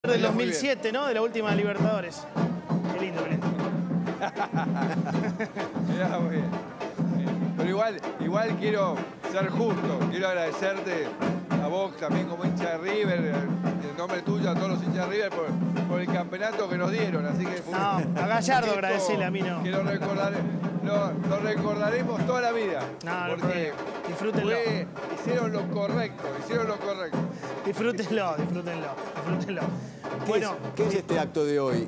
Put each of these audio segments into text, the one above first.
Del 2007, ¿no? De la última Libertadores. Qué lindo, qué lindo. Mirá, muy bien. Pero igual quiero ser justo. Quiero agradecerte a vos también como hincha de River, en nombre tuyo a todos los hinchas de River por el campeonato que nos dieron. Así que No, a Gallardo agradecele, a mí no. Que lo recordaremos toda la vida. No, porque disfrútenlo. Hicieron lo correcto, Disfrútenlo. Bueno, ¿Qué es este acto de hoy?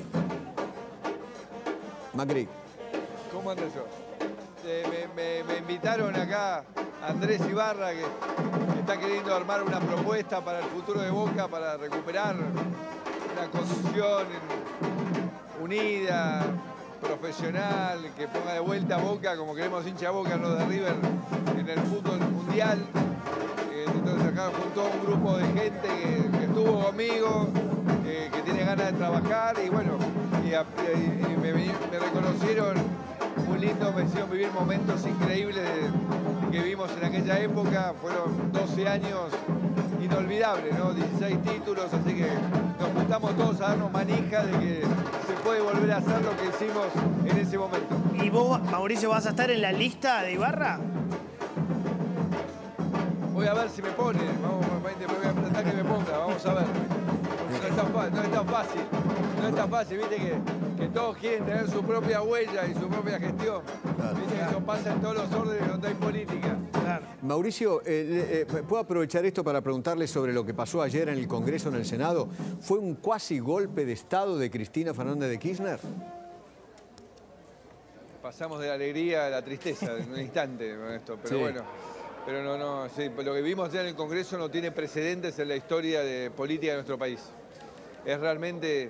Macri. ¿Cómo andas yo? Me invitaron acá Andrés Ibarra, que está queriendo armar una propuesta para el futuro de Boca, para recuperar una conducción unida, profesional, que ponga de vuelta a Boca, como queremos hincha Boca, no de River, en el fútbol mundial. Entonces acá juntó un grupo de gente que estuvo conmigo, que tiene ganas de trabajar y bueno, me reconocieron muy lindo, me hicieron vivir momentos increíbles que vivimos en aquella época. Fueron 12 años inolvidables, ¿no? 16 títulos, así que nos juntamos todos a darnos manija de que se puede volver a hacer lo que hicimos en ese momento. ¿Y vos, Mauricio, vas a estar en la lista de Ibarra? Voy a ver si me pone, voy a intentar que me ponga, vamos a ver. No es tan fácil, viste que todos quieren tener su propia huella y su propia gestión. Claro. Viste que eso pasa en todos los órdenes donde hay política. Claro. Mauricio, ¿puedo aprovechar esto para preguntarle sobre lo que pasó ayer en el Congreso, en el Senado? ¿Fue un cuasi golpe de Estado de Cristina Fernández de Kirchner? Pasamos de la alegría a la tristeza en un instante con esto, pero sí. Bueno. Pero sí, lo que vimos ayer en el Congreso no tiene precedentes en la historia de política de nuestro país. Es realmente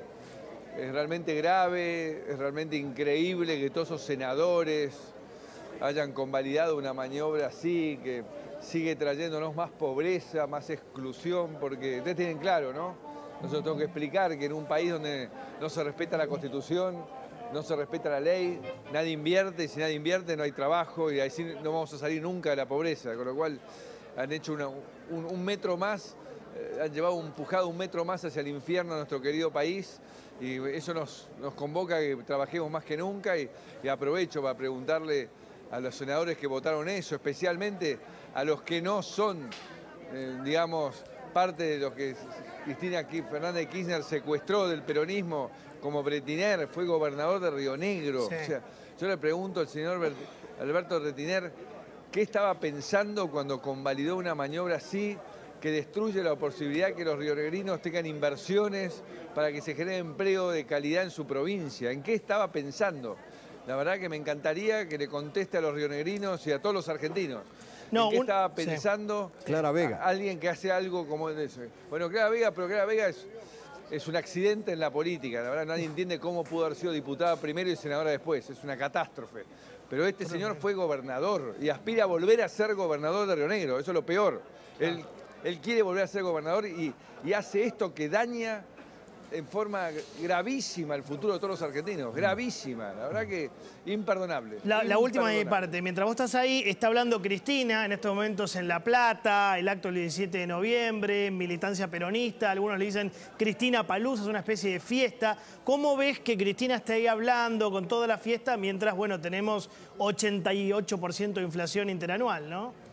grave, es realmente increíble que todos esos senadores hayan convalidado una maniobra así, que sigue trayéndonos más pobreza, más exclusión, porque ustedes tienen claro, ¿no? Nosotros tenemos que explicar que en un país donde no se respeta la Constitución, no se respeta la ley, nadie invierte, y si nadie invierte no hay trabajo, y así no vamos a salir nunca de la pobreza, con lo cual han hecho un metro más, han empujado un metro más hacia el infierno a nuestro querido país, y eso nos convoca a que trabajemos más que nunca, y aprovecho para preguntarle a los senadores que votaron eso, especialmente a los que no son, digamos, parte de lo que Cristina Fernández de Kirchner secuestró del peronismo, como Bretiner, fue gobernador de Río Negro. Sí. O sea, yo le pregunto al señor Alberto Bretiner, ¿qué estaba pensando cuando convalidó una maniobra así que destruye la posibilidad de que los rionegrinos tengan inversiones para que se genere empleo de calidad en su provincia? ¿En qué estaba pensando? La verdad que me encantaría que le conteste a los rionegrinos y a todos los argentinos. No, ¿en qué estaba pensando? Sí. Clara Vega. Alguien que hace algo como eso. Bueno, Clara Vega, pero Clara Vega es un accidente en la política. La verdad, nadie entiende cómo pudo haber sido diputada primero y senadora después. Es una catástrofe. Pero este señor fue gobernador y aspira a volver a ser gobernador de Río Negro. Eso es lo peor. Él quiere volver a ser gobernador y hace esto que daña en forma gravísima el futuro de todos los argentinos. Gravísima, la verdad que imperdonable. La última de mi parte. Mientras vos estás ahí, está hablando Cristina en estos momentos en La Plata, el acto del 17 de noviembre, militancia peronista, algunos le dicen Cristina Palusa, es una especie de fiesta. ¿Cómo ves que Cristina esté ahí hablando con toda la fiesta mientras, bueno, tenemos 88% de inflación interanual, ¿no?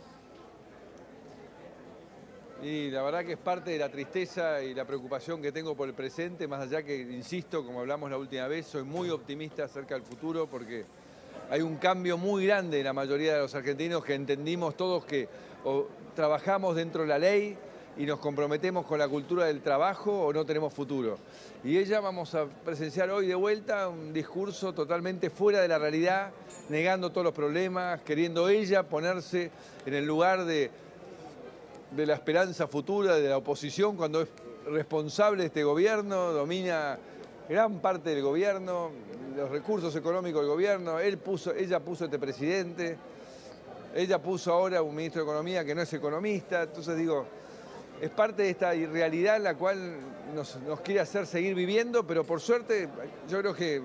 Y la verdad que es parte de la tristeza y la preocupación que tengo por el presente, más allá que, insisto, como hablamos la última vez, soy muy optimista acerca del futuro porque hay un cambio muy grande en la mayoría de los argentinos que entendimos todos que o trabajamos dentro de la ley y nos comprometemos con la cultura del trabajo o no tenemos futuro. Y ella vamos a presenciar hoy de vuelta un discurso totalmente fuera de la realidad, negando todos los problemas, queriendo ella ponerse en el lugar de la esperanza futura de la oposición cuando es responsable de este gobierno, domina gran parte del gobierno, los recursos económicos del gobierno, ella puso este presidente, ella puso ahora un ministro de Economía que no es economista, entonces digo, es parte de esta irrealidad en la cual nos quiere hacer seguir viviendo, pero por suerte yo creo que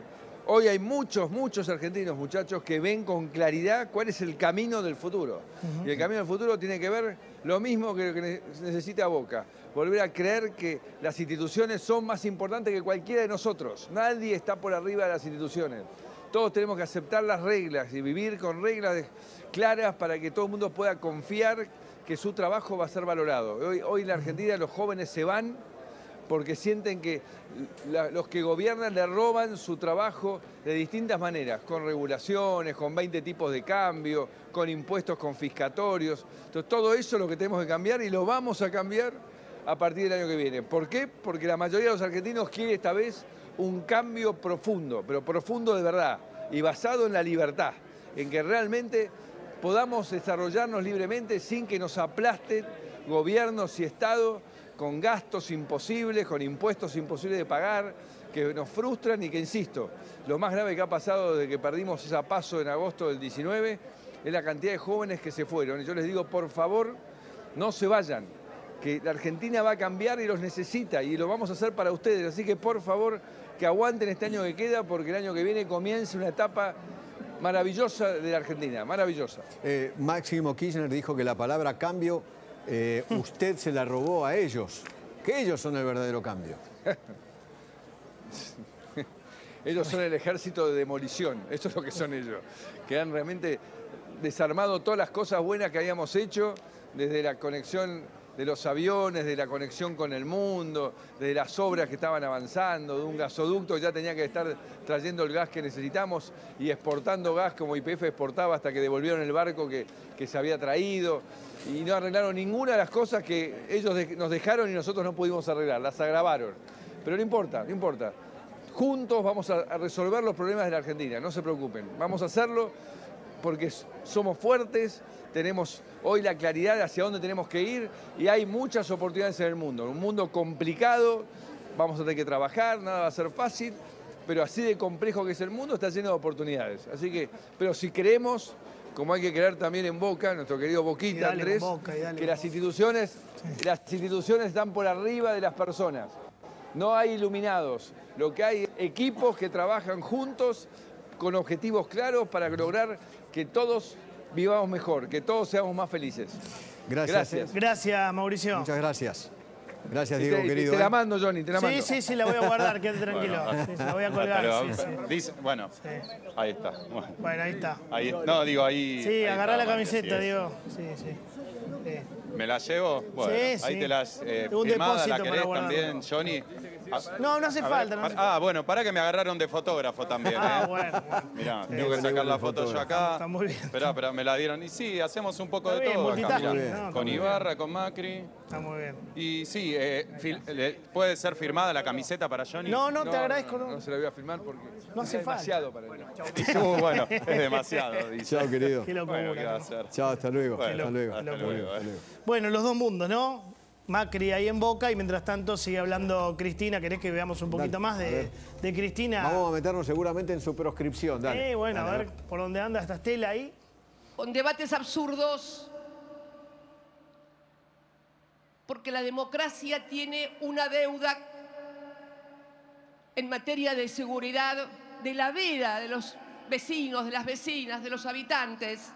Hoy hay muchos argentinos, muchachos, que ven con claridad cuál es el camino del futuro. Y el camino del futuro tiene que ver lo mismo que lo que necesita Boca. Volver a creer que las instituciones son más importantes que cualquiera de nosotros. Nadie está por arriba de las instituciones. Todos tenemos que aceptar las reglas y vivir con reglas claras para que todo el mundo pueda confiar que su trabajo va a ser valorado. Hoy en la Argentina los jóvenes se van porque sienten que los que gobiernan le roban su trabajo de distintas maneras, con regulaciones, con 20 tipos de cambio, con impuestos confiscatorios. Entonces todo eso es lo que tenemos que cambiar y lo vamos a cambiar a partir del año que viene. ¿Por qué? Porque la mayoría de los argentinos quiere esta vez un cambio profundo, pero profundo de verdad y basado en la libertad, en que realmente podamos desarrollarnos libremente sin que nos aplasten gobiernos y Estado con gastos imposibles, con impuestos imposibles de pagar, que nos frustran y que, insisto, lo más grave que ha pasado desde que perdimos esa PASO en agosto del 19 es la cantidad de jóvenes que se fueron. Y yo les digo, por favor, no se vayan, que la Argentina va a cambiar y los necesita y lo vamos a hacer para ustedes. Así que, por favor, que aguanten este año que queda porque el año que viene comience una etapa maravillosa de la Argentina, maravillosa. Máximo Kirchner dijo que la palabra cambio usted se la robó a ellos, que ellos son el verdadero cambio. Ellos son el ejército de demolición, eso es lo que son ellos, que han realmente desarmado todas las cosas buenas que habíamos hecho, desde la conexión de los aviones, de la conexión con el mundo, de las obras que estaban avanzando, de un gasoducto que ya tenía que estar trayendo el gas que necesitamos y exportando gas como YPF exportaba hasta que devolvieron el barco que se había traído. Y no arreglaron ninguna de las cosas que ellos nos dejaron y nosotros no pudimos arreglar, las agravaron. Pero no importa, no importa. Juntos vamos a resolver los problemas de la Argentina, no se preocupen. Vamos a hacerlo porque somos fuertes, tenemos hoy la claridad de hacia dónde tenemos que ir y hay muchas oportunidades en el mundo. En un mundo complicado, vamos a tener que trabajar, nada va a ser fácil, pero así de complejo que es el mundo, está lleno de oportunidades. Así que, pero si creemos, como hay que creer también en Boca, nuestro querido Boquita, Andrés, que las instituciones están por arriba de las personas. No hay iluminados, lo que hay es equipos que trabajan juntos con objetivos claros para lograr que todos vivamos mejor, que todos seamos más felices. Gracias. Gracias, Mauricio. Muchas gracias. Gracias, Diego, querido. Te la mando, Johnny, te la mando. Sí, la voy a guardar, quédate tranquilo. Bueno, Sí, la voy a colgar. Bueno, Sí. ahí está. Bueno, ahí está. No, digo ahí. Sí, ahí agarrá está, la Mate, camiseta, sí. Diego. Sí. ¿Me la llevo? Bueno, Sí, ahí sí. te las Tengo un firmada, depósito ¿la para querés guardarlo. también, Johnny? No hace A ver, falta. No hace falta. bueno, pará que me agarraron de fotógrafo también, Bueno. Mirá, Sí, tengo que sacar la el foto yo fotógrafo. acá. Está muy bien. Esperá, me la dieron. Y sí, hacemos un poco Está de bien, todo acá, multitasking, mirá. ¿no? Está Con muy Ibarra, con Macri. Está muy bien. Y sí, ¿puede ser firmada la camiseta para Johnny? No, te agradezco. No se la voy a filmar porque No hace es demasiado para él. Bueno, es demasiado, dice. Chao, querido. Qué locura. Bueno, ¿qué va a hacer? Chao, hasta luego. Bueno, hasta luego. hasta luego, Bueno, los dos mundos, ¿no? Macri ahí en Boca y mientras tanto sigue hablando Cristina. ¿Querés que veamos un poquito Dale, más a ver. de Cristina? Vamos a meternos seguramente en su proscripción. Dale. Bueno, Dale, a ver por dónde anda esta Estela ahí. Con debates absurdos, porque la democracia tiene una deuda en materia de seguridad de la vida de los vecinos, de las vecinas, de los habitantes.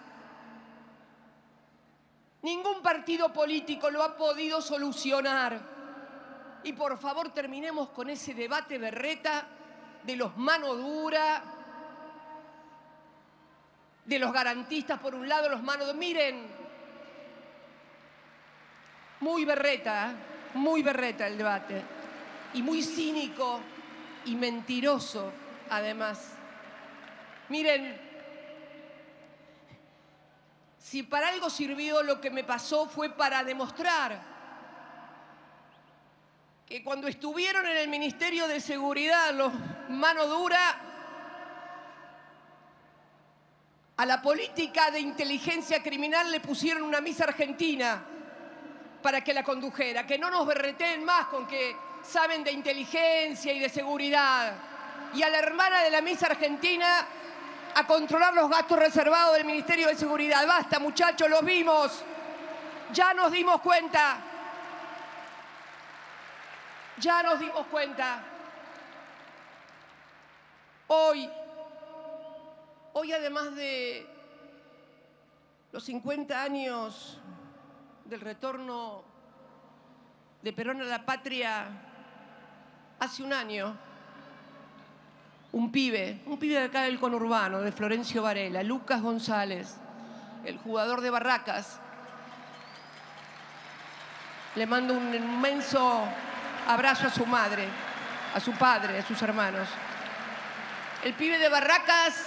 Ningún partido político lo ha podido solucionar. Y por favor terminemos con ese debate berreta de los mano dura, de los garantistas por un lado, los mano dura. Miren, muy berreta el debate. Y muy cínico y mentiroso, además. Miren, si para algo sirvió lo que me pasó fue para demostrar que cuando estuvieron en el Ministerio de Seguridad los mano dura, a la política de inteligencia criminal le pusieron una misa argentina para que la condujera. Que no nos berreteen más con que saben de inteligencia y de seguridad. Y a la hermana de la misa argentina a controlar los gastos reservados del Ministerio de Seguridad. Basta, muchachos, los vimos. Ya nos dimos cuenta. Ya nos dimos cuenta. Hoy además de los 50 años del retorno de Perón a la patria, hace un año, un pibe de acá del conurbano, de Florencio Varela, Lucas González, el jugador de Barracas, le mando un inmenso abrazo a su madre, a su padre, a sus hermanos. El pibe de Barracas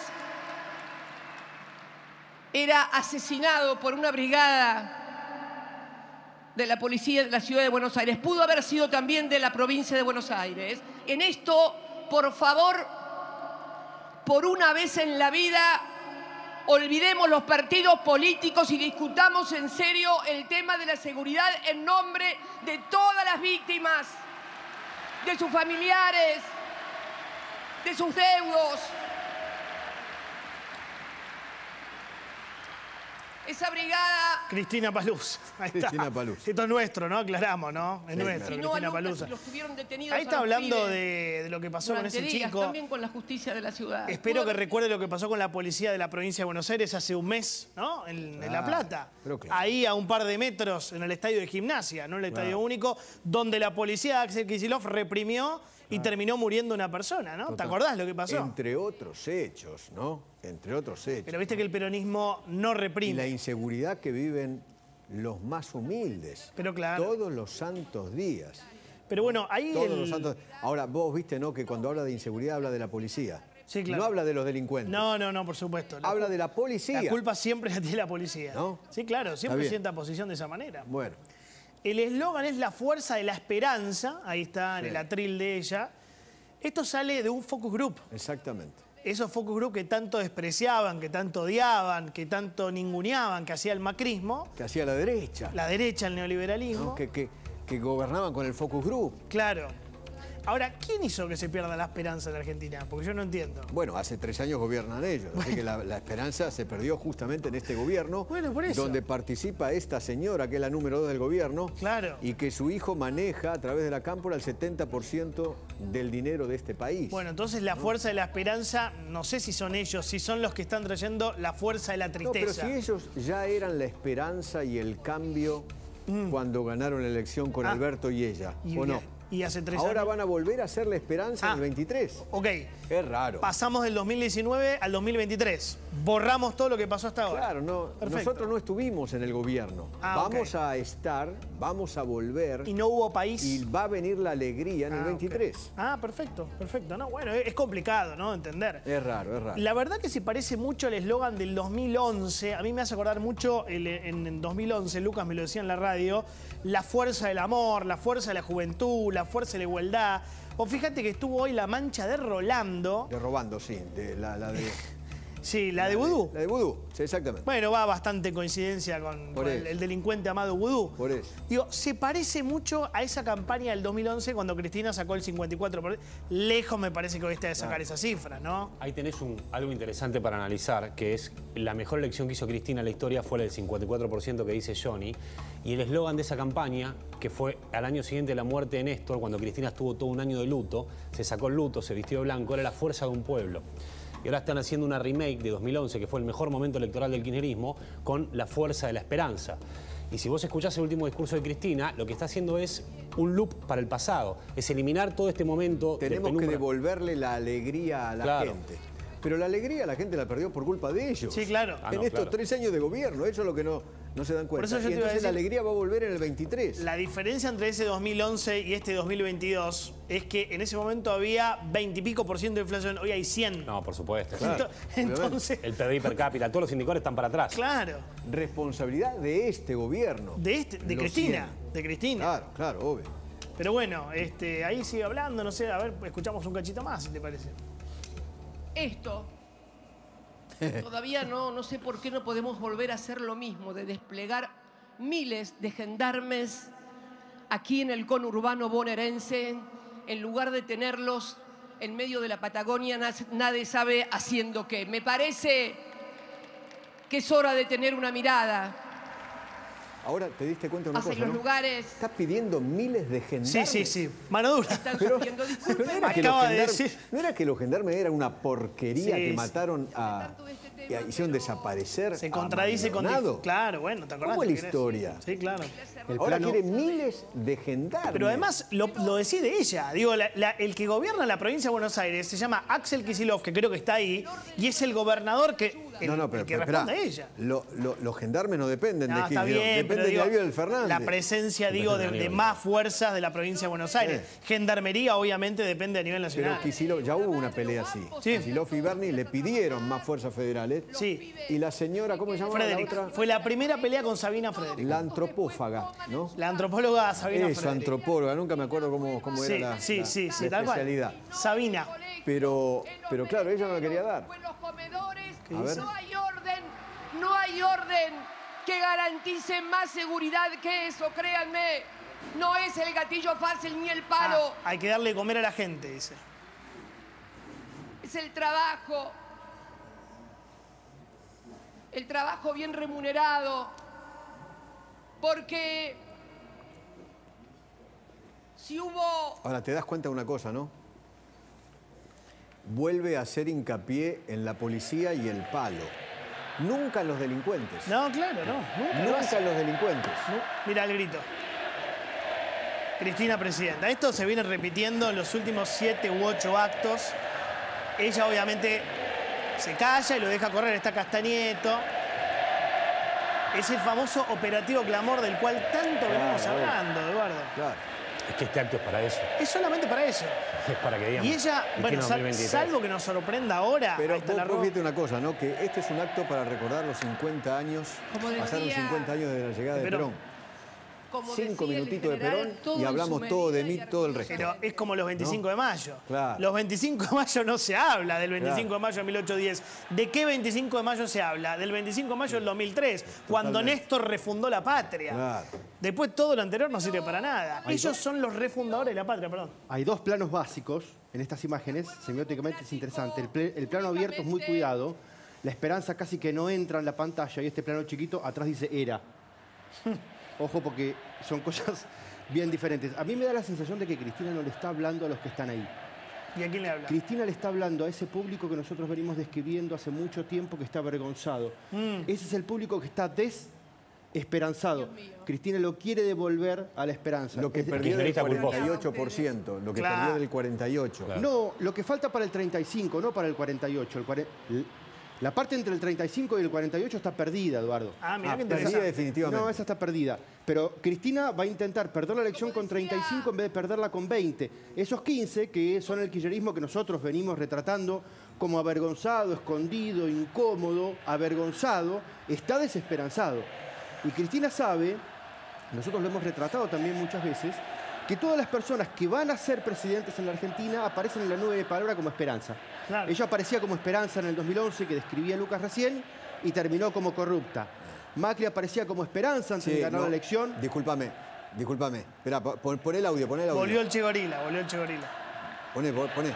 era asesinado por una brigada de la policía de la ciudad de Buenos Aires. Pudo haber sido también de la provincia de Buenos Aires. En esto, por favor, por una vez en la vida, olvidemos los partidos políticos y discutamos en serio el tema de la seguridad en nombre de todas las víctimas, de sus familiares, de sus deudos. Esa brigada... Cristina Paluz. Ahí está. Cristina Paluz. Esto es nuestro, ¿no? Aclaramos, ¿no? Es Sí, nuestro, claro. Cristina Paluz. Los tuvieron detenidos. Ahí está hablando de lo que pasó con ese chico. También con la justicia de la ciudad. Espero que recuerde lo que pasó con la policía de la provincia de Buenos Aires hace un mes, ¿no? En La Plata. Pero claro. Ahí a un par de metros en el estadio de Gimnasia, no el estadio único, donde la policía de Axel Kicillof reprimió y terminó muriendo una persona, ¿no? ¿Te acordás lo que pasó? Entre otros hechos, ¿no? Entre otros hechos. Pero viste que el peronismo no Y reprime. la inseguridad que viven los más humildes. Pero claro. Todos los santos días. Pero bueno, ahí Todos los santos... Ahora, vos viste, ¿no? Que cuando habla de inseguridad habla de la policía. Sí, claro. No habla de los delincuentes. No, por supuesto. Habla de la policía. La culpa siempre la tiene la policía. ¿No? Sí, claro, siempre bien. sienta posición de esa manera. Bueno, El eslogan es la fuerza de la esperanza, ahí está en Sí. el atril de ella. Esto sale de un focus group. exactamente. Esos focus group que tanto despreciaban, que tanto odiaban, que tanto ninguneaban, que hacía el macrismo, Que hacía la derecha. la derecha, el ¿no? neoliberalismo. Que gobernaban con el focus group. Claro. Ahora, ¿quién hizo que se pierda la esperanza en la Argentina? Porque yo no entiendo. Bueno, hace 3 años gobiernan ellos, así que la esperanza se perdió justamente en este gobierno, Bueno, por eso. donde participa esta señora, que es la número 2 del gobierno, Claro. y que su hijo maneja a través de la cámpora el 70% del dinero de este país. Bueno, entonces la fuerza de la esperanza, no sé si son ellos, si son los que están trayendo la fuerza de la no, pero tristeza. si ellos ya eran la esperanza y el cambio cuando ganaron la elección con Alberto y ella, ¿o no? Y hace 3 Ahora años. van a volver a ser la esperanza en el 23. Ok. Es raro. Pasamos del 2019 al 2023. Borramos todo lo que pasó hasta ahora. Claro, no, Perfecto. nosotros no estuvimos en el gobierno. Vamos a estar, vamos a volver Y no hubo país. y va a venir la alegría en el 23. Ok. Ah, perfecto, perfecto. No, bueno, es complicado, ¿no? Entender. Es raro, es raro. La verdad que se parece mucho al eslogan del 2011. A mí me hace acordar mucho, en 2011, Lucas me lo decía en la radio, la fuerza del amor, la fuerza de la juventud, la fuerza de la igualdad. O fíjate que estuvo hoy la mancha de Rolando. De robando, sí. La de Sí, la de Vudú. La de Vudú, sí, exactamente. Bueno, va bastante en coincidencia con Por eso. el delincuente Amado Vudú. Por eso. Digo, se parece mucho a esa campaña del 2011 cuando Cristina sacó el 54%. Lejos me parece que hoy está de sacar esas cifras, ¿no? Ahí tenés algo interesante para analizar, que es la mejor elección que hizo Cristina en la historia fue la del 54% que dice Johnny. Y el eslogan de esa campaña, que fue al año siguiente de la muerte de Néstor, cuando Cristina estuvo todo un año de luto, se sacó el luto, se vistió de blanco, era la fuerza de un pueblo. Y ahora están haciendo una remake de 2011, que fue el mejor momento electoral del kirchnerismo, con la fuerza de la esperanza. Y si vos escuchás el último discurso de Cristina, lo que está haciendo es un loop para el pasado. Es eliminar todo este momento de Tenemos que penumbra. devolverle la alegría a la Claro. gente. Pero la alegría la gente la perdió por culpa de ellos. Sí, claro. Ah, En no, estos claro. 3 años de gobierno, eso es lo que no se dan cuenta. eso yo Y te iba a entonces la decir- alegría va a volver en el 23. La diferencia entre ese 2011 y este 2022 es que en ese momento había 20 y pico % de inflación, hoy hay 100. No, por supuesto. Claro, Entonces, El PBI per cápita, todos los indicadores están para atrás. claro, Responsabilidad de este gobierno. de Los Cristina, 100. de Cristina. Claro, claro, obvio. Pero bueno, ahí sigue hablando, no sé, a ver, escuchamos un cachito más, si te parece. Esto, todavía no sé por qué no podemos volver a hacer lo mismo, de desplegar miles de gendarmes aquí en el conurbano bonaerense, en lugar de tenerlos en medio de la Patagonia, nadie sabe haciendo qué. Me parece que es hora de tener una mirada Ahora, ¿te diste cuenta de una hacia cosa, los no? lugares Estás pidiendo miles de gendarmes. Sí, sí, sí. Mano dura. están Pero, sufriendo. pero Disculpen, no, era que Acaba de los decir. ¿no era que los gendarmes eran una porquería Sí, que sí. mataron a... y hicieron desaparecer Se a contradice con... Maldonado? Claro, bueno, ¿te acordás? ¿Cómo es la ¿Qué querés? historia? Sí, claro. Ahora quiere miles de gendarmes. Pero además lo decide ella. Digo, el que gobierna la provincia de Buenos Aires se llama Axel Kicillof, que creo que está ahí, y es el gobernador que, el que responde a ella. Los gendarmes no dependen No, de está Kicillof, bien, pero dependen digo, de Aníbal Fernández. la presencia, digo, de más fuerzas de la provincia de Buenos Aires. Gendarmería, obviamente, depende a nivel Pero nacional. Kicillof, ya hubo una pelea así. Sí. Kicillof y Berni le pidieron más fuerzas federales. Sí. Y la señora, ¿cómo se llama la Frederick. otra? Fue la primera pelea con Sabina Frederick. La antropófaga, ¿no? La antropóloga Sabina Esa Frederick. antropóloga, nunca me acuerdo cómo Sí, era la sí, tal cual. especialidad. Sabina. Pero claro, ella no la quería dar. En los comedores A ver. no hay orden que garantice más seguridad que eso, créanme. No es el gatillo fácil ni el palo, Hay que darle de comer a la gente, dice. es el trabajo. El trabajo bien remunerado. Porque si hubo... Ahora, te das cuenta de una cosa, ¿no? Vuelve a hacer hincapié en la policía y el palo. Nunca en los delincuentes. No, claro, no. Nunca en los delincuentes. Mira el grito. Cristina Presidenta. Esto se viene repitiendo en los últimos 7 u 8 actos. Ella obviamente se calla y lo deja correr. Está Castañeto. Es el famoso operativo Clamor del cual tanto venimos hablando, Eduardo. Claro. Es que este acto es para eso. Es solamente para eso. Es para que digamos. Y ella, bueno, Cristina 2023. salvo que nos sorprenda ahora, Pero ahí está la vos fíjate una cosa, ¿no? Que este es un acto para recordar los 50 años. Como decía- Pasaron 50 años desde la llegada de Perón. Perón. Como 5 decía el minutitos de general, Perón todo y en hablamos su todo de medida mí, y todo el resto. Pero es como los 25 de mayo. Claro. Los 25 de mayo no se habla del 25 de mayo de 1810. ¿De qué 25 de mayo se habla? Del 25 de mayo del 2003, cuando Totalmente. Néstor refundó la patria. Claro. Después todo lo anterior no sirve para nada. Ellos son los refundadores de la patria, perdón. Hay dos planos básicos en estas imágenes, semióticamente es interesante. El plano abierto es muy cuidado, la esperanza casi que no entra en la pantalla y este plano chiquito atrás dice era. Ojo porque son cosas bien diferentes. A mí me da la sensación de que Cristina no le está hablando a los que están ahí. ¿Y a quién le habla? Cristina le está hablando a ese público que nosotros venimos describiendo hace mucho tiempo que está avergonzado. Ese es el público que está desesperanzado. Cristina lo quiere devolver a la esperanza. Lo que Es- perdió del kirchnerista culposo. 48%. Lo que Claro. perdió del 48%. Claro. No, lo que falta para el 35, no para el 48. La parte entre el 35 y el 48 está perdida, Eduardo. Ah, mirá qué Perdida interesante. definitivamente. No, esa está perdida. Pero Cristina va a intentar perder la elección con 35 en vez de perderla con 20. Esos 15, que son el kirchnerismo que nosotros venimos retratando como avergonzado, escondido, incómodo, avergonzado, está desesperanzado. Y Cristina sabe, nosotros lo hemos retratado también muchas veces, que todas las personas que van a ser presidentes en la Argentina aparecen en la nube de palabra como esperanza. Claro. Ella aparecía como esperanza en el 2011, que describía Lucas recién, y terminó como corrupta. Macri aparecía como esperanza antes de ganar la elección. Discúlpame. Esperá, pon el audio, Volvió el Che Gorila, Poné.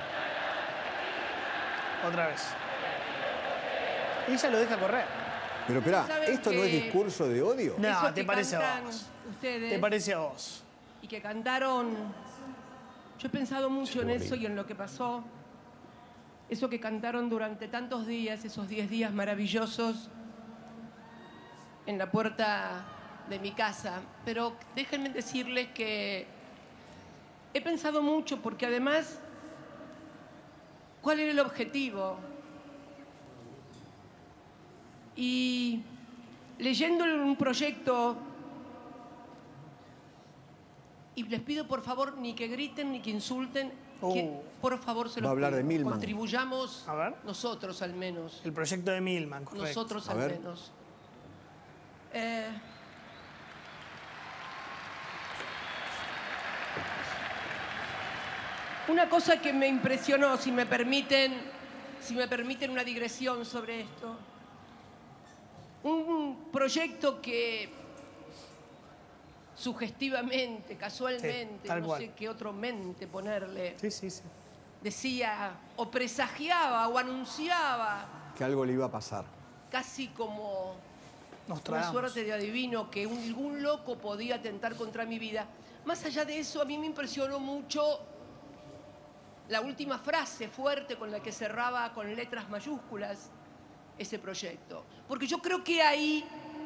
Otra vez. Ella lo deja correr. Pero esperá, ¿Saben ¿esto no es que- discurso de odio? No, Eso te que parece a cantan vos. ustedes Te parece a vos. y que cantaron. Yo he pensado mucho en eso y en lo que pasó. Eso que cantaron durante tantos días, esos 10 días maravillosos en la puerta de mi casa. Pero déjenme decirles que he pensado mucho porque además, ¿cuál era el objetivo? Y leyendo un proyecto, y les pido por favor ni que griten ni que insulten, que por favor se Va los a hablar pido. de Milman. Contribuyamos A ver. nosotros al menos. El proyecto de Milman, correcto. Nosotros A al ver. menos. Una cosa que me impresionó, si me permiten una digresión sobre esto. Un proyecto que sugestivamente, casualmente, Sí, tal no cual. sé qué otro mente ponerle, Sí. decía o presagiaba o anunciaba Que algo le iba a pasar. casi como Nostradamus. una suerte de adivino, que algún loco podía atentar contra mi vida. Más allá de eso, a mí me impresionó mucho la última frase fuerte con la que cerraba con letras mayúsculas ese proyecto. Porque yo creo que ahí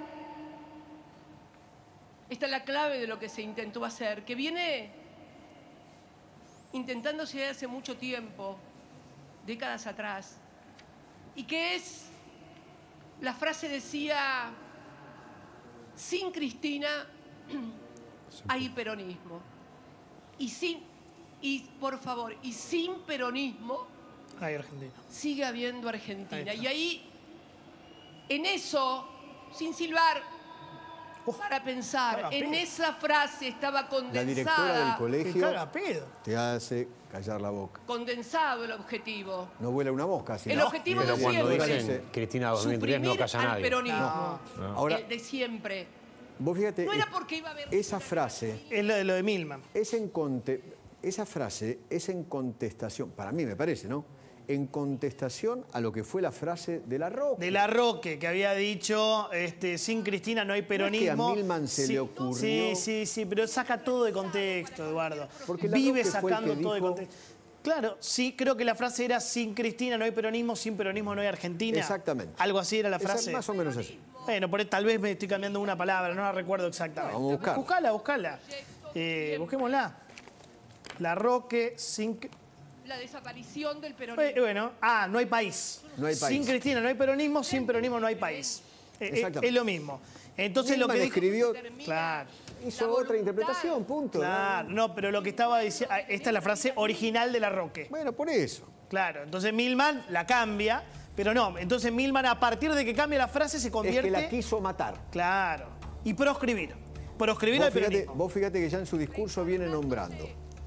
está la clave de lo que se intentó hacer, que viene intentándose hace mucho tiempo, décadas atrás, y que es, la frase decía, sin Cristina hay peronismo. Y por favor, y sin peronismo Ay, Argentina. sigue habiendo Argentina. Y ahí, en eso, sin silbar, para pensar, caga en pedo. esa frase estaba La directora del condensada, Que colegio caga pedo. te hace callar la boca. condensado el objetivo. No vuela una mosca, sino... El objetivo Pero de cuando siempre. dicen Cristina 2003 no Suprimir calla al nadie. peronismo. Ahora, El de siempre. vos fíjate, No era porque iba a haber... esa frase Es lo de Milman. esa frase es en contestación, para mí me parece, ¿no? En contestación a lo que fue la frase de la Roque. De la Roque, que había dicho, sin Cristina no hay peronismo. No es que a Milman se le ocurrió. Sí, pero saca todo de contexto, Eduardo. Porque la Vive Roque fue el sacando que todo de dijo- contexto. Claro, sí, creo que la frase era sin Cristina no hay peronismo, sin peronismo no hay Argentina. Exactamente. Algo así era la Esa- frase. más o menos así. Bueno, tal vez me estoy cambiando una palabra, no la recuerdo exactamente. Vamos a buscarla. Buscala. Busquémosla. La Roque sin... La desaparición del peronismo. Bueno, no hay país. No hay país. Sin Cristina no hay peronismo, sin peronismo no hay país. Exactamente. Es lo mismo. Entonces lo Milman que dijo... escribió, Claro. hizo otra interpretación, punto. ¿no? Claro, no, pero lo que estaba diciendo... Esta es la frase original de la Roque. Bueno, por eso. Claro, entonces Milman la cambia, pero no. Entonces Milman, a partir de que cambia la frase, se Es convierte... que la quiso matar. Claro. Y proscribir. Proscribir al peronismo. Vos fíjate que ya en su discurso viene nombrando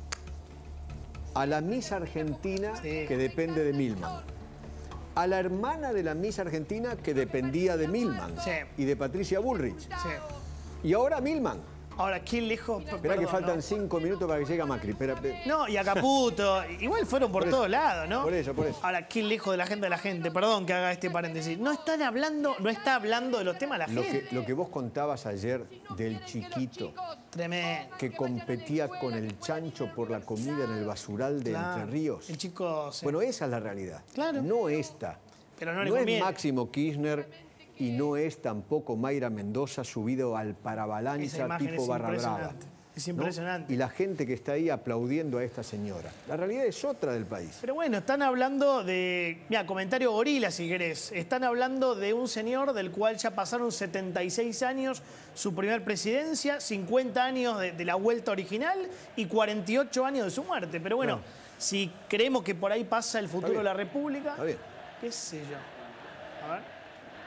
a la Miss Argentina, Sí. que depende de Milman, a la hermana de la Miss Argentina, que dependía de Milman, Sí. y de Patricia Bullrich. Sí. Y ahora Milman. Ahora, ¿quién lejos? Esperá que faltan 5 minutos para que llegue Macri. Espera, No, y a Caputo. Igual fueron por Por eso. todos lados, ¿no? Por eso. Ahora, qué lejos de la gente. Perdón que haga este paréntesis. No está hablando de los temas la gente. Lo que vos contabas ayer del chiquito Tremendo. que competía con el chancho por la comida en el basural de Claro. Entre Ríos. El chico... sí. Bueno, esa es la realidad. Claro. No esta. Pero no le es conviene. Máximo Kirchner y no es tampoco Mayra Mendoza subido al Esa parabalanza imagen tipo es barra brava. impresionante. Es impresionante. Y la gente que está ahí aplaudiendo a esta señora. La realidad es otra del país. Pero bueno, están hablando de... Mira, comentario gorila si querés. Están hablando de un señor del cual ya pasaron 76 años su primer presidencia, 50 años de la vuelta original y 48 años de su muerte. Pero bueno, si creemos que por ahí pasa el futuro bien. de la República, Está bien. qué sé yo. A ver.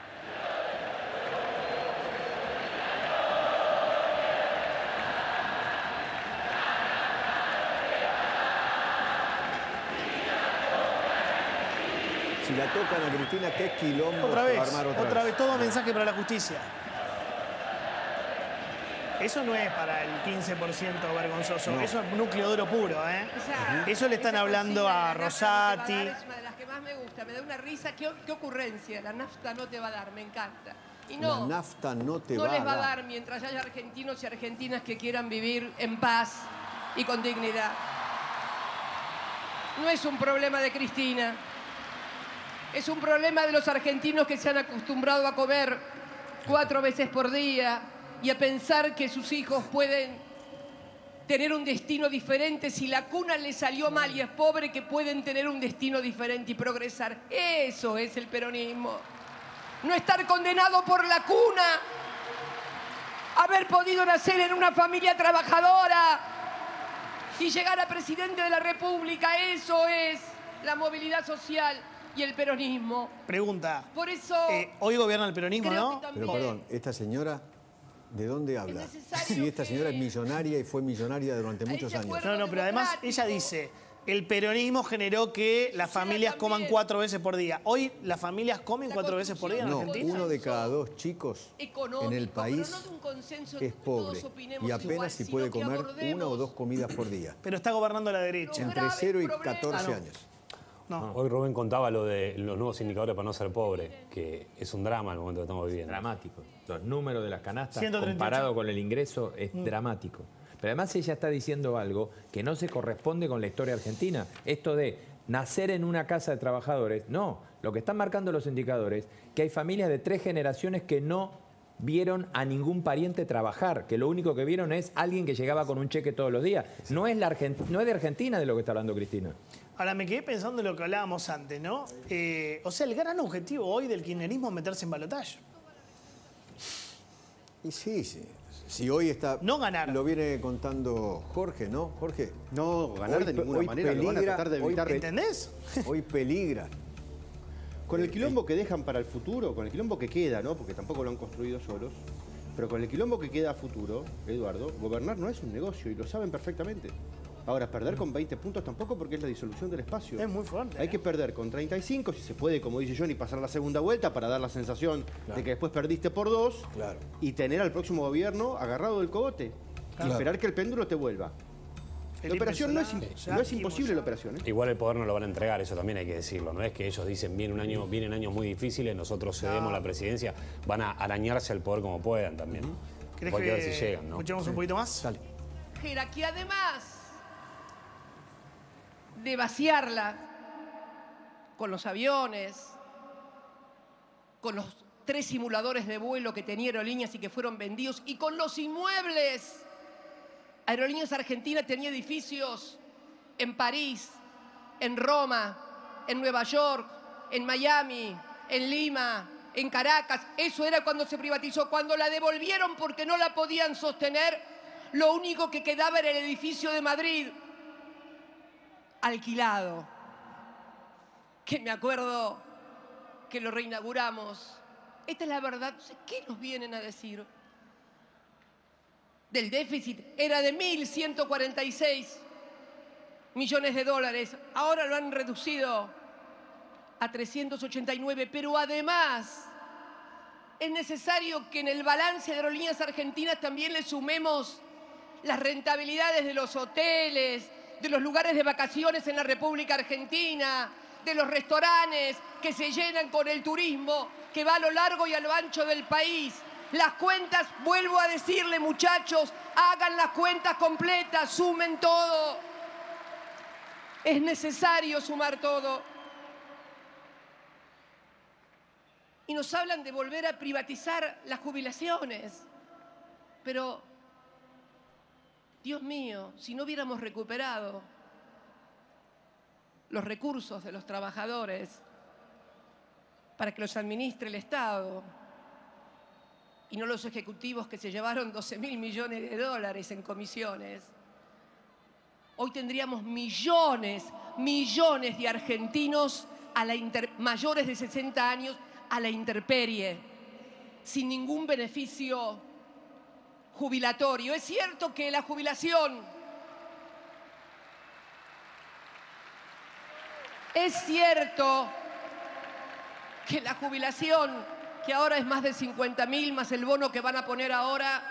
Si la tocan a Cristina, qué quilombo Otra se vez, va a armar otra vez. todo mensaje para la justicia. Eso no es para el 15% vergonzoso, eso es núcleo duro puro, ¿eh? Eso le están esa hablando consigna a de la nafta no te va Rosati. a dar, es una de las que más me gusta, me da una risa. ¿Qué ocurrencia? La nafta no te va a dar, me encanta. Y no, La nafta no te no va les a va a dar. dar mientras haya argentinos y argentinas que quieran vivir en paz y con dignidad. No es un problema de Cristina. Es un problema de los argentinos que se han acostumbrado a comer 4 veces por día y a pensar que sus hijos pueden tener un destino diferente. Si la cuna les salió mal y es pobre, que pueden tener un destino diferente y progresar. Eso es el peronismo. No estar condenado por la cuna, haber podido nacer en una familia trabajadora y llegar a presidente de la República. Eso es la movilidad social y el peronismo. Pregunta. Por eso Hoy gobierna el peronismo, creo ¿no? que también Pero perdón, esta señora, ¿de dónde habla? necesario Si esta que- señora es millonaria y fue millonaria durante Ahí muchos se años. fueron. No, pero además ella dice, el peronismo generó que las familias coman 4 veces por día. Hoy las familias comen 4 veces por día en No, Argentina. 1 de cada 2 chicos económico, en el país pero no de un consenso es que pobre todos opinemos y apenas igual, si sino puede que comer abordemos 1 o 2 comidas por día. Pero está gobernando la derecha. Los Entre graves 0 y problemas. 14 Ah, no. años. No. Hoy Rubén contaba lo de los nuevos indicadores para no ser pobre, que es un drama el momento que estamos viviendo. Dramático. Los números de las canastas 138. comparado con el ingreso es dramático. Pero además ella está diciendo algo que no se corresponde con la historia argentina. Esto de nacer en una casa de trabajadores, no. Lo que están marcando los indicadores, que hay familias de 3 generaciones que no vieron a ningún pariente trabajar, que lo único que vieron es alguien que llegaba con un cheque todos los días. No es de Argentina de lo que está hablando Cristina. Ahora, me quedé pensando en lo que hablábamos antes, ¿no? O sea, el gran objetivo hoy del kirchnerismo es meterse en balotaje. Y sí. Si hoy está... No ganar. Lo viene contando Jorge, ¿no? Jorge. No ganar de ninguna manera, lo van a tratar de evitar. ¿Entendés? Hoy peligra. Con el quilombo que dejan para el futuro, con el quilombo que queda, ¿no? Porque tampoco lo han construido solos, pero con el quilombo que queda a futuro, Eduardo, gobernar no es un negocio y lo saben perfectamente. Ahora, perder con 20 puntos tampoco, porque es la disolución del espacio. Es muy fuerte. Hay que perder con 35, si se puede, como dice Johnny, pasar la segunda vuelta para dar la sensación de que después perdiste por 2 y tener al próximo gobierno agarrado del cogote. Y esperar que el péndulo te vuelva. La operación no es imposible, la operación. Igual el poder no lo van a entregar, eso también hay que decirlo. No es que ellos dicen vienen años muy difíciles, nosotros cedemos la presidencia, van a arañarse al poder como puedan también. ¿Querés Hay que ver que si llegan, ¿no? escuchemos un poquito más? Dale. Que además de vaciarla con los aviones, con los 3 simuladores de vuelo que tenía Aerolíneas y que fueron vendidos, y con los inmuebles. Aerolíneas Argentina tenía edificios en París, en Roma, en Nueva York, en Miami, en Lima, en Caracas. Eso era cuando se privatizó. Cuando la devolvieron porque no la podían sostener, lo único que quedaba era el edificio de Madrid, alquilado, que me acuerdo que lo reinauguramos. Esta es la verdad. ¿Qué nos vienen a decir? Del déficit era de 1.146 millones de dólares. Ahora lo han reducido a 389. Pero además es necesario que en el balance de Aerolíneas Argentinas también le sumemos las rentabilidades de los hoteles, de los lugares de vacaciones en la República Argentina, de los restaurantes que se llenan con el turismo que va a lo largo y a lo ancho del país. Las cuentas, vuelvo a decirle, muchachos, hagan las cuentas completas, sumen todo. Es necesario sumar todo. Y nos hablan de volver a privatizar las jubilaciones. Pero, Dios mío, si no hubiéramos recuperado los recursos de los trabajadores para que los administre el Estado, y no los ejecutivos que se llevaron 12.000 millones de dólares en comisiones, hoy tendríamos millones de argentinos mayores de 60 años a la intemperie, sin ningún beneficio jubilatorio. Es cierto que la jubilación, que ahora es más de 50.000, más el bono que van a poner ahora,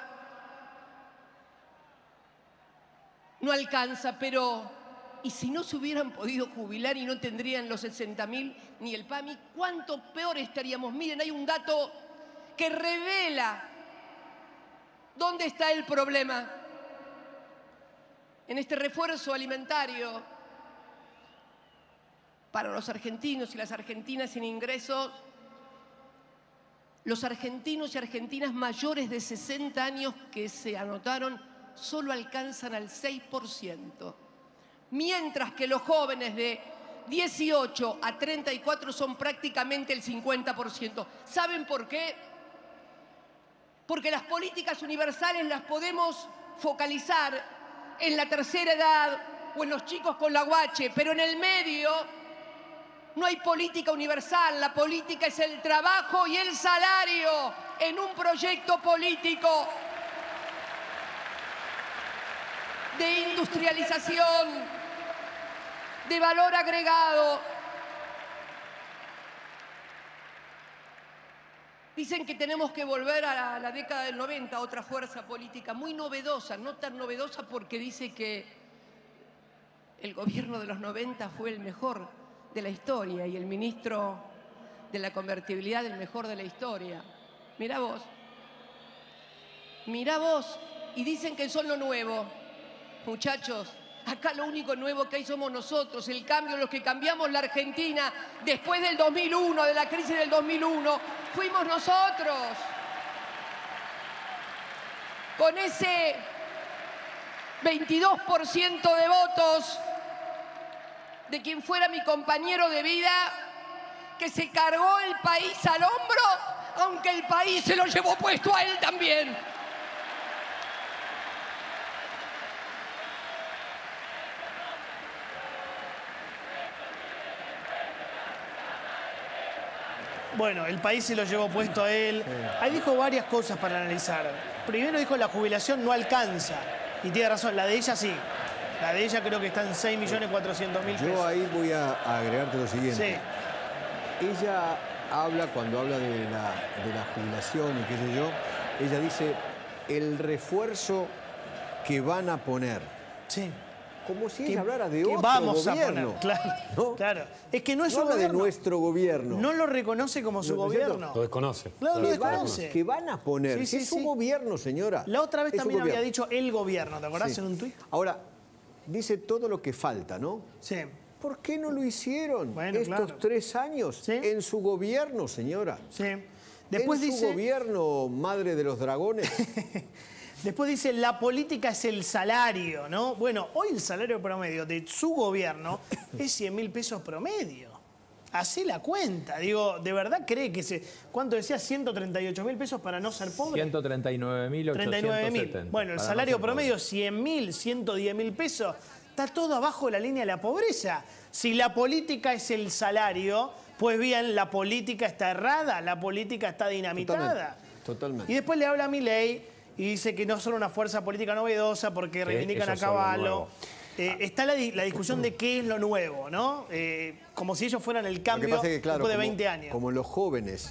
no alcanza, pero ¿y si no se hubieran podido jubilar y no tendrían los 60.000 ni el PAMI? ¿Cuánto peor estaríamos? Miren, hay un dato que revela dónde está el problema. En este refuerzo alimentario para los argentinos y las argentinas sin ingresos, los argentinos y argentinas mayores de 60 años que se anotaron solo alcanzan al 6%, mientras que los jóvenes de 18 a 34 son prácticamente el 50%. ¿Saben por qué? Porque las políticas universales las podemos focalizar en la tercera edad o en los chicos con la guache, pero en el medio no hay política universal. La política es el trabajo y el salario en un proyecto político de industrialización, de valor agregado. Dicen que tenemos que volver a la década del 90, otra fuerza política muy novedosa, no tan novedosa porque dice que el gobierno de los 90 fue el mejor de la historia y el ministro de la convertibilidad el mejor de la historia. Mirá vos. Mirá vos. Y dicen que son lo nuevo. Muchachos, acá lo único nuevo que hay somos nosotros. El cambio, los que cambiamos la Argentina después del 2001, de la crisis del 2001, fuimos nosotros. Con ese 22% de votos de quien fuera mi compañero de vida, que se cargó el país al hombro, aunque el país se lo llevó puesto a él también. Bueno, el país se lo llevó puesto a él. Ahí dijo varias cosas para analizar. Primero dijo la jubilación no alcanza. Y tiene razón, la de ella sí. La de ella creo que está en 6.400.000 pesos. Yo ahí voy a agregarte lo siguiente. Sí. Ella habla, cuando habla de la jubilación y qué sé yo, ella dice el refuerzo que van a poner. Sí. Como si ella hablara de otro vamos gobierno. a poner, claro, ¿no? claro. Es que no es No su habla de gobierno. nuestro gobierno. No lo reconoce como su ¿No es cierto? gobierno. Lo desconoce. Claro, lo Que desconoce. que van a poner. Sí, sí, que es su sí. gobierno, señora. La otra vez Es su también había gobierno. dicho el gobierno, ¿te acordás Sí. en un tuit? Ahora, dice todo lo que falta, ¿no? Sí. ¿Por qué no lo hicieron Bueno, estos claro. 3 años Sí. en su gobierno, señora? Sí. Después en su dice... gobierno, madre de los dragones. Después dice, la política es el salario, ¿no? Bueno, hoy el salario promedio de su gobierno es 100.000 pesos promedio. Hacé la cuenta. Digo, ¿de verdad cree que se... ¿Cuánto decía? 138.000 pesos para no ser pobre. 139.870. 39.000. Bueno, el salario promedio, 100.000, 110.000 pesos. Está todo abajo de la línea de la pobreza. Si la política es el salario, pues bien, la política está errada, la política está dinamitada. Totalmente. Y después le habla a Milei y dice que no son una fuerza política novedosa porque reivindican a ellos son lo Caballo. nuevo. Está la discusión de qué es lo nuevo, ¿no? Como si ellos fueran el Lo que cambio pasa es que, claro, después de como, 20 años. como los jóvenes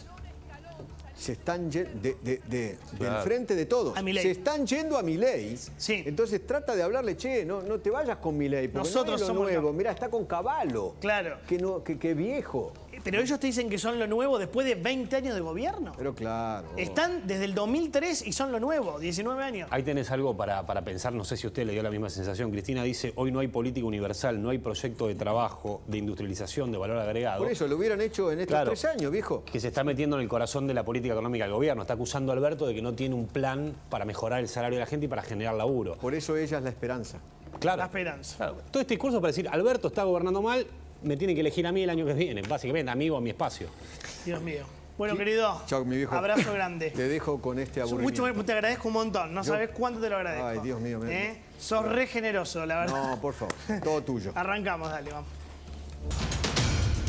se están del frente de todos, A Milei. se están yendo a Milei, Sí. entonces trata de hablarle, che, no te vayas con Milei, porque Nosotros no es lo somos nuevo, los- mirá, está con Caballo. Claro. Que viejo. Pero ellos te dicen que son lo nuevo después de 20 años de gobierno. Pero claro. Están desde el 2003 y son lo nuevo, 19 años. Ahí tenés algo para pensar, no sé si a usted le dio la misma sensación. Cristina dice, hoy no hay política universal, no hay proyecto de trabajo, de industrialización, de valor agregado. Por eso, lo hubieran hecho en estos Claro. 3 años, viejo. Que se está metiendo en el corazón de la política económica del gobierno. Está acusando a Alberto de que no tiene un plan para mejorar el salario de la gente y para generar laburo. Por eso ella es la esperanza. Claro. La esperanza. Claro. Todo este discurso para decir, Alberto está gobernando mal, me tiene que elegir a mí el año que viene. Básicamente, amigo, a mi espacio. Dios mío. Bueno, querido, Chao, mi viejo. abrazo grande. Te dejo con este aburrimiento. Te agradezco un montón. No Yo- sabes cuánto te lo agradezco. Ay, Dios mío. Sos re generoso, la verdad. No, por favor, todo tuyo. Arrancamos, dale, vamos.